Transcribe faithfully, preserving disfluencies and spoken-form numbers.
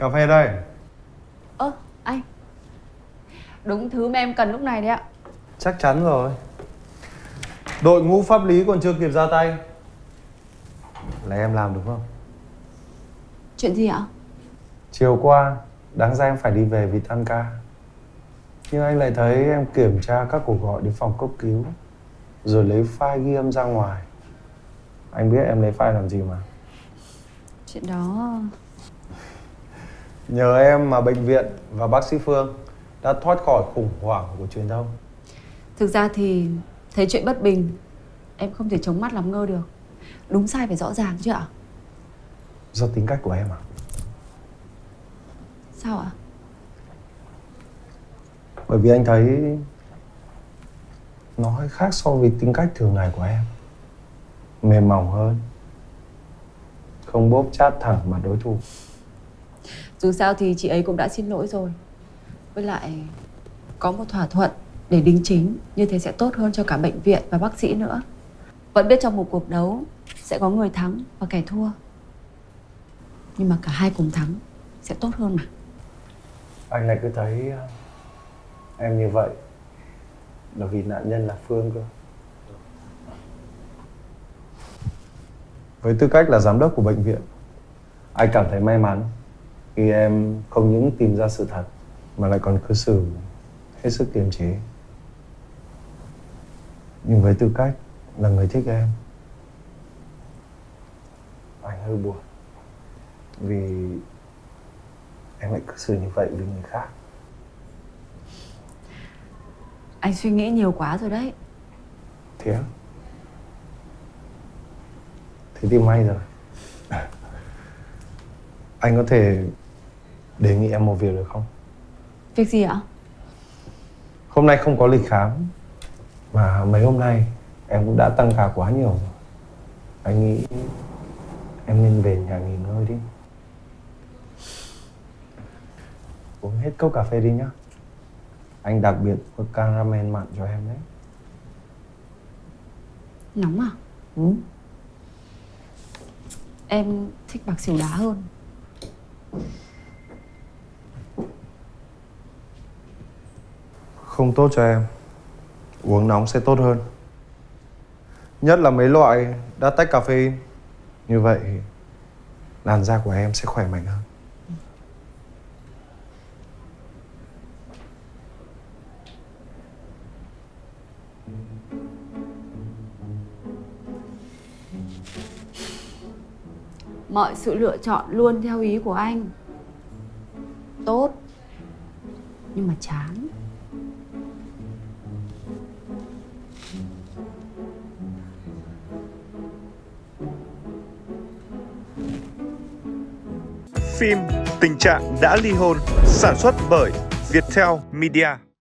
Cà phê đây. Ơ, anh. Đúng thứ mà em cần lúc này đấy ạ. Chắc chắn rồi. Đội ngũ pháp lý còn chưa kịp ra tay là em làm đúng không? Chuyện gì ạ? Chiều qua, đáng ra em phải đi về vì tan ca. Nhưng anh lại thấy em kiểm tra các cuộc gọi đến phòng cấp cứu, rồi lấy file ghi âm ra ngoài. Anh biết em lấy file làm gì mà. Chuyện đó... Nhờ em mà bệnh viện và bác sĩ Phương đã thoát khỏi khủng hoảng của truyền thông. Thực ra thì thấy chuyện bất bình, em không thể chống mắt làm ngơ được. Đúng sai phải rõ ràng chứ ạ? Do tính cách của em à? Sao ạ? Bởi vì anh thấy nó hơi khác so với tính cách thường ngày của em. Mềm mỏng hơn, không bóp chát thẳng mặt đối thủ. Dù sao thì chị ấy cũng đã xin lỗi rồi. Với lại có một thỏa thuận để đính chính, như thế sẽ tốt hơn cho cả bệnh viện và bác sĩ nữa. Vẫn biết trong một cuộc đấu sẽ có người thắng và kẻ thua, nhưng mà cả hai cùng thắng sẽ tốt hơn mà. Anh lại cứ thấy em như vậy là vì nạn nhân là Phương cơ. Với tư cách là giám đốc của bệnh viện, anh cảm thấy may mắn khi em không những tìm ra sự thật mà lại còn cư xử hết sức kiềm chế. Nhưng với tư cách là người thích em, anh hơi buồn vì em lại cư xử như vậy với người khác. Anh suy nghĩ nhiều quá rồi đấy. Thế á? Thế thì may rồi. Anh có thể đề nghị em một việc được không? Việc gì ạ? Hôm nay không có lịch khám, mà mấy hôm nay em cũng đã tăng ca quá nhiều rồi. Anh nghĩ em nên về nhà nghỉ ngơi đi. Uống hết cốc cà phê đi nhá. Anh đặc biệt có caramel mặn cho em đấy. Nóng à? Ừ. Em thích bạc xỉu đá hơn. Không tốt cho em. Uống nóng sẽ tốt hơn. Nhất là mấy loại đã tách caffeine. Như vậy làn da của em sẽ khỏe mạnh hơn. Mọi sự lựa chọn luôn theo ý của anh. Tốt, nhưng mà chán. Phim Tình trạng đã ly hôn, sản xuất bởi Viettel Media.